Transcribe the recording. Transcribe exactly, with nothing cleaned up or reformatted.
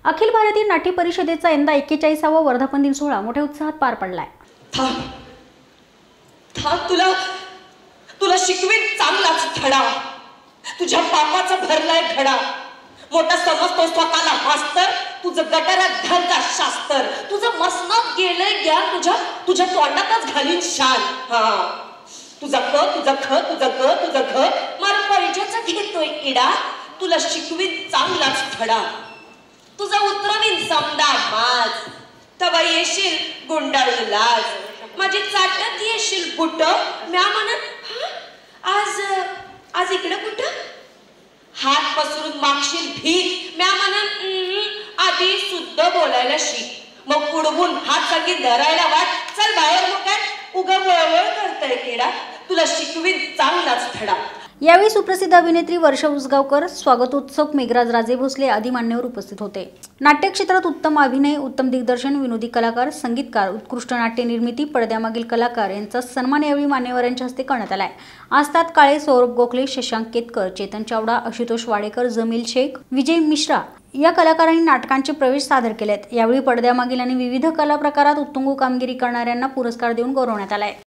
अखिल भारतीय नाट्य परिषदेचा यंदा एक्केचाळीसावा वर्धापन दिन सोहळा मोठ्या उत्साहात पार पडलाय। थांब थांब तुला तुला शिकवीन चांगलाच धडा। तुझ्या पापाचा भरलाय घडा। मोठा समजतो स्वतःला मास्तर, तुझं गटारात घालता शास्त्र। तुझं मसनात गेलंय ज्ञान, तुझ्या तुझ्या तोंडातच घालीन शान। हा तुझा क तुझा ख तुझा ग तुझा घ मार परिचयाचा घेतोय किडा। तुला शिकवीन चांगलाच धडा। तुझा उतरवीन समदा माज, तवा येशील गुंडाळून लाज। माझी चाटत येशील बुट, म्या म्हणत आज आज इकडं कुठं। हात पसरून मागशील भीक, म्या म्हणत आधी शुद्ध बोलायला शिक। मग पुढवून हात सगळी धरायला वाट, चल बाहेर मग काय उगा वळवळ करतय किडा। तुला शिकवीन चांगलाच धडा। यावेळी सुप्रसिद्ध अभिनेत्री वर्षा उसगावकर, स्वागतोत्सुक मेघराज राजे भोसले आदी मान्यवर उपस्थित होते। नाट्य क्षेत्रात उत्तम अभिनय, उत्तम दिग्दर्शन, विनोदी कलाकार, संगीतकार, उत्कृष्ट नाट्य निर्मिती, पडद्यामागील कलाकार यांचा सन्मान यावेळी मान्यवरांच्या हस्ते करण्यात आलाय। आस्ताद काळे, सौरभ गोखले, शशांक केतकर, चेतन चावडा, आशुतोष वाडेकर, जमील शेख, विजय मिश्रा या कलाकारांनी नाटकांचे प्रवेश सादर केलेत। यावेळी पडद्यामागील आणि विविध कला प्रकारात उत्तुंग कामगिरी करणाऱ्यांना पुरस्कार देऊन गौरवण्यात आलाय।